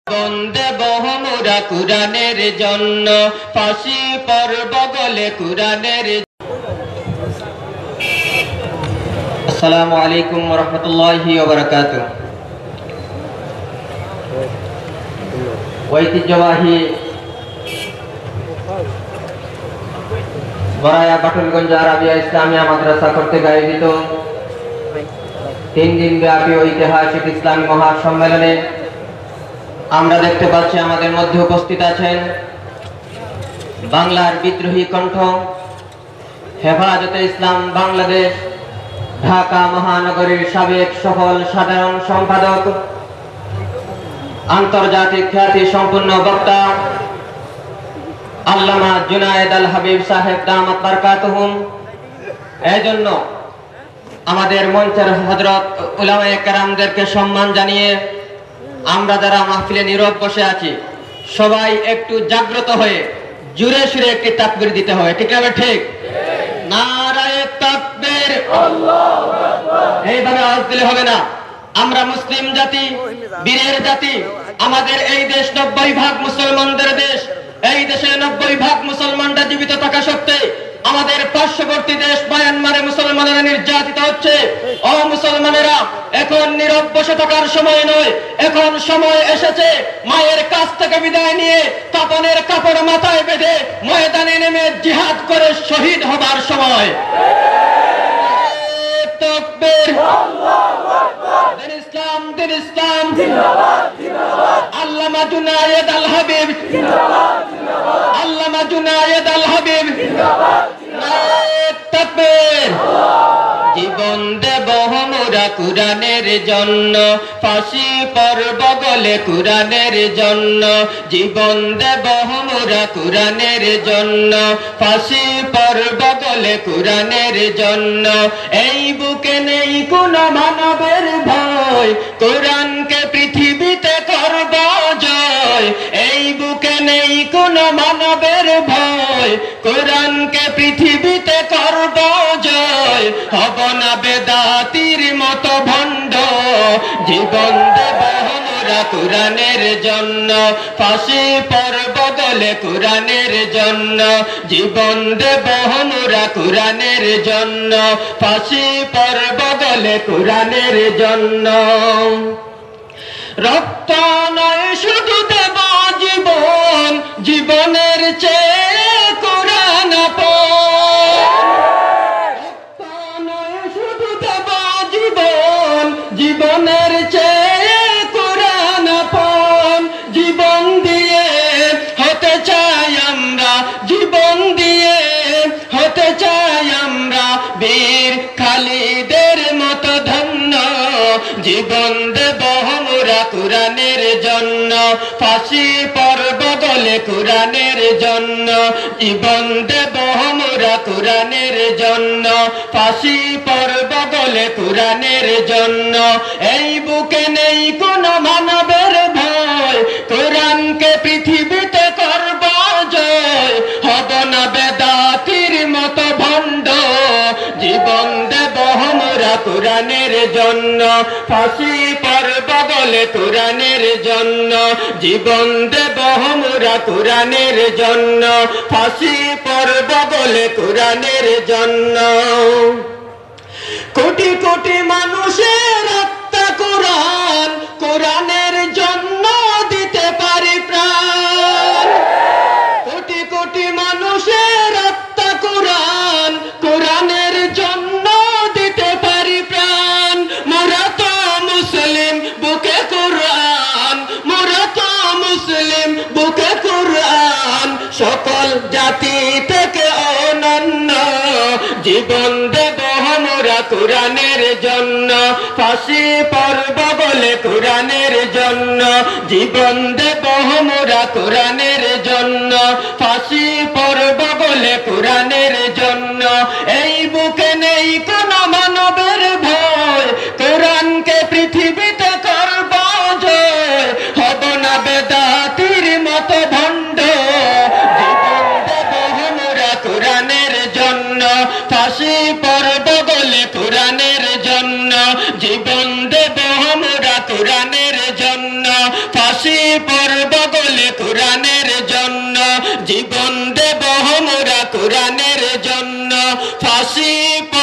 বন্দে বহমুরা কুরআনের জন্য ফাঁসি পড়ব বলে কুরআনের। আসসালামু আলাইকুম ওয়া রাহমাতুল্লাহি ওয়া বারাকাতুহু। ঐতিহ্যবাহী বরায়া বাটুলগঞ্জ আরাবিয়া ইসলামিয়া মাদ্রাসা কর্তৃক আয়োজিত 3 দিন ব্যাপী ঐতিহাসিক ইসলামী মহাসম্মেলনে আমরা দেখতে পাচ্ছি আমাদের মধ্যে উপস্থিত আছেন বাংলার বিদ্রোহী কণ্ঠ, হেফাজতে ইসলাম বাংলাদেশ ঢাকা মহানগরীর সাবেক সফল সাধারণ সম্পাদক, আন্তর্জাতিক খ্যাতি সম্পন্ন বক্তা আল্লামা জুনায়েদ আল হাবিব সাহেব দামাত বারকাতুহুম। এজন্য আমাদের মঞ্চের হযরত উলামায়ে কেরামদেরকে সম্মান জানিয়ে আমরা যারা মাহফিলে নীরব বসে আছি সবাই একটু জাগ্রত হয়ে জোরে সুরে একটি তাকবীর দিতে হবে। ঠিক আছে? ঠিক। নারায়ে তাকবীর, আল্লাহু আকবার। এইভাবে আওয়াজ দিলে হবে না। আমরা মুসলিম জাতি, বীরের জাতি। আমাদের এই দেশ 90% মুসলমানদের দেশ। এই দেশে 90% মুসলমানরা জীবিত থাকা সত্ত্বেও আমাদের পার্শ্ববর্তী দেশ মায়ানমারে মুসলমানেরা নির্যাতিত হচ্ছে। ও মুসলমানেরা, এখন নীরব বসে থাকার সময় নয়, এখন সময় এসেছে মায়ের কাছ থেকে বিদায় নিয়ে কাফনের কাপড় মাথায় বেঁধে ময়দানে নেমে জিহাদ করে শহীদ হবার সময়। তাকবীর, আল্লাহু আকবার। দিন ইসলাম, দিন ইসলাম জিন্দাবাদ, জিন্দাবাদ। আল্লামা জুনায়েদ আল হাবিব জিন্দাবাদ, জিন্দাবাদ। আল্লামা জুনায়েদ আল হাবিব জিন্দাবাদ, জিন্দাবাদ। তাকবীর। জীবন দেব আমরা কুরআনের জন্য, ফাঁসি পড়ব বলে কুরআনের জন্য। জীবন দেব আমরা কুরআনের জন্য, ফাঁসি পড়ব বলে কুরআনের জন্য। এই বুকে নেই কোনো মানবের ভয়, কুরআনকে পৃথিবীতে করব জয়। এই বুকে নেই কোনো মানবের ভয়, কুরআনকে পৃথিবীতে করব জয়। হব না বেদাতির মতো ভণ্ড, জীবন দেব আমরা কুরআনের জন্য, ফাঁসি পড়ব বলে কুরআনের জন্য। জীবন দেব আমরা কুরআনের জন্য, ফাঁসি পড়ব বলে কুরআনের জন্য। রক্ত নয় শুধু দেব জীবন, জীবনের চেয়ে কুরআন আপন। রক্ত নয় শুধু দেব জীবন, জীবনের চেয়ে কুরআন আপন। জীবন দিয়ে হতে চাই আমরা, জীবন দিয়ে হতে চাই আমরা বীর খালিদের মতো ধন্য। জীবন দেব আমরা কুরআনের জন্য, ফাঁসি পড়ব বলে কুরআনের জন্য। জীবন দেব আমরা কুরআনের জন্য, ফাঁসি পড়ব বলে কুরআনের জন্য। এই বুকে নেই কোনো মানবের ভয়, কুরআনকে পৃথিবীতে করব জয়। হব না বেদাতির মতো ভণ্ড, জীবন দেব আমরা কুরআনের জন্য, ফাঁসি পড়ব বলে কুরআনের জন্য। জীবন দেব আমরা কুরআনের জন্য, ফাঁসি পড়ব বলে কুরআনের জন্য। কোটি কোটি মানুষের আত্মা কুরআন, কুরআনের জন্য দিতে পারি প্রাণ। কোটি কোটি মানুষের আত্মা কুরআন, কুরআনের জন্য দিতে পারি প্রাণ। মোরা তো মুসলিম বুকে কুরআন, মোরা তো মুসলিম বুকে কুরআন, সকল জাতি থেকে অনন্য। জীবন দেব আমরা কুরআনের জন্য, ফাঁসি পড়ব বলে কুরআনের জন্য। জীবন দেব আমরা কুরআনের জন্য, ফাঁসি পড়ব বলে কুরআনের জন্য। এই বুকে নেই কোনো মানবের ভয়, কুরআনকে পৃথিবীতে করব জয়। হব না বেদাতির মতো ভণ্ড, জীবন দেব আমরা কুরআনের জন্য, ফাঁসি পড়ব বলে কুরআনের জন্য। জীবন দেব আমরা কুরআনের জন্য, ফাঁসি পর্ব গলে কোরআনের জন্য, জীবন দেব মোরা কোরআনের জন্য। ফাঁসি